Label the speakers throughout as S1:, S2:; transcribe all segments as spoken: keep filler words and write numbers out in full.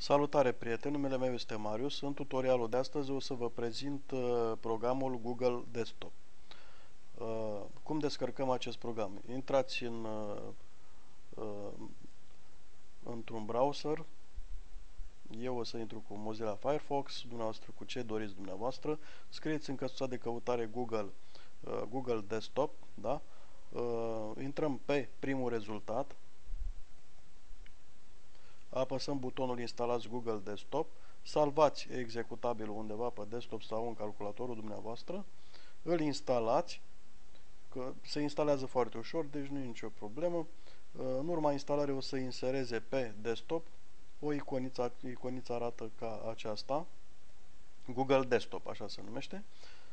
S1: Salutare prieteni, numele meu este Marius. În tutorialul de astăzi o să vă prezint uh, programul Google Desktop. Uh, cum descărcăm acest program? Intrați în, uh, uh, într-un browser. Eu o să intru cu Mozilla Firefox, dumneavoastră cu ce doriți dumneavoastră. Scrieți în căsuța de căutare Google, uh, Google Desktop, da? Uh, intrăm pe primul rezultat. Apăsăm butonul Instalați Google Desktop, salvați executabilul undeva pe desktop sau în calculatorul dumneavoastră, îl instalați, că se instalează foarte ușor, deci nu e nicio problemă. În urma instalării o să insereze pe desktop o iconiță, iconiță arată ca aceasta, Google Desktop, așa se numește.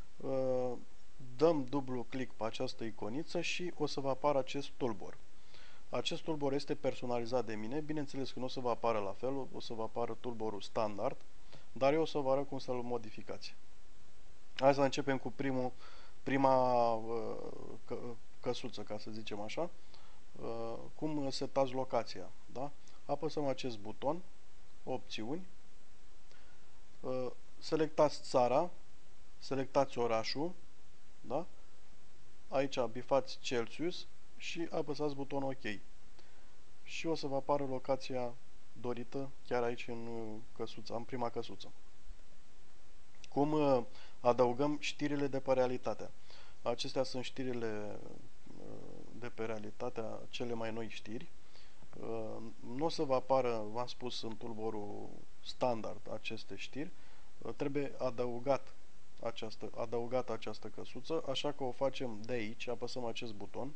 S1: Dăm dublu click pe această iconiță și o să vă apară acest toolbar. Acest toolbar este personalizat de mine, bineînțeles că nu o să vă apară la fel, o să vă apară toolbarul standard, dar eu o să vă arăt cum să-l modificați. Hai să începem cu primul, prima uh, că, căsuță, ca să zicem așa, uh, cum setați locația. Da? Apăsăm acest buton, opțiuni, uh, selectați țara, selectați orașul, da? Aici bifați Celsius și apăsați butonul OK. Și o să vă apară locația dorită chiar aici în căsuța, în prima căsuță. Cum adăugăm știrile de pe Realitatea? Acestea sunt știrile de pe Realitatea, cele mai noi știri. Nu o să vă apară, v-am spus, în toolbarul standard aceste știri. Trebuie adăugat această, adăugată această căsuță, așa că o facem de aici, apăsăm acest buton.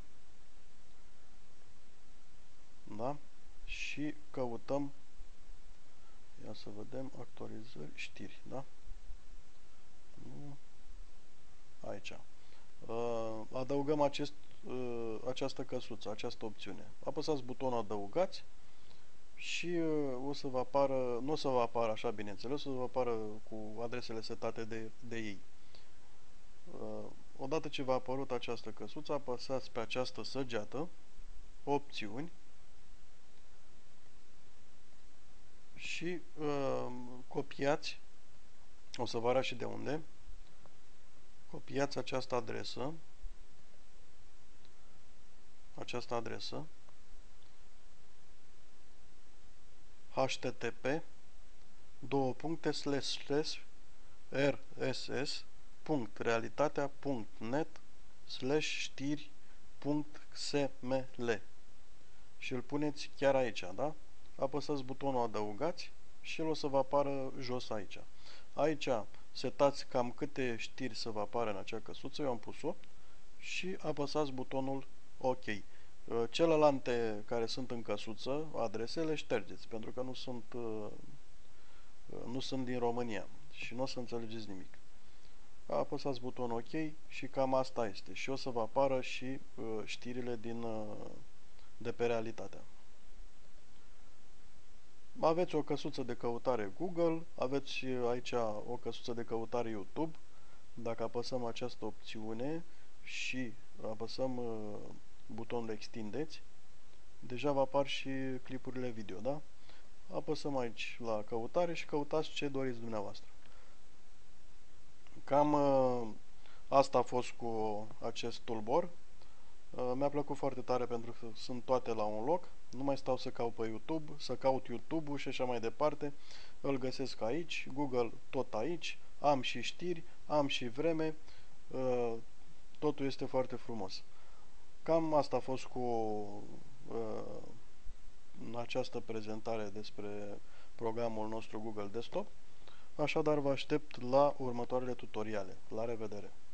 S1: Da? Și căutăm, ia să vedem, actualizări, știri, da? Aici. Adăugăm acest, această căsuță, această opțiune. Apăsați butonul adăugați și o să vă apară, nu o să vă apară așa, bineînțeles, o să vă apară cu adresele setate de, de ei. Odată ce v-a apărut această căsuță, apăsați pe această săgeată, opțiuni, și uh, copiați, o să vă arăt și de unde, copiați această adresă, această adresă, http două puncte slash slash rss punct realitatea punct net slash știri punct xml și îl puneți chiar aici, da? Apăsați butonul adăugați și el o să vă apară jos aici. Aici setați cam câte știri să vă apară în acea căsuță, eu am pus opt, și apăsați butonul OK. Celelalte care sunt în căsuță, adresele, ștergeți, pentru că nu sunt, nu sunt din România și nu o să înțelegeți nimic. Apăsați butonul OK și cam asta este. Și o să vă apară și știrile din, de pe Realitatea. Aveți o căsuță de căutare Google, aveți aici o căsuță de căutare YouTube. Dacă apăsăm această opțiune și apăsăm butonul extindeți, deja vă apar și clipurile video, da? Apăsăm aici la căutare și căutați ce doriți dumneavoastră. Cam asta a fost cu acest toolbar. Mi-a plăcut foarte tare pentru că sunt toate la un loc. Nu mai stau să caut pe YouTube, să caut YouTube-ul și așa mai departe. Îl găsesc aici, Google tot aici, am și știri, am și vreme. Totul este foarte frumos. Cam asta a fost cu această prezentare despre programul nostru Google Desktop. Așadar, vă aștept la următoarele tutoriale. La revedere!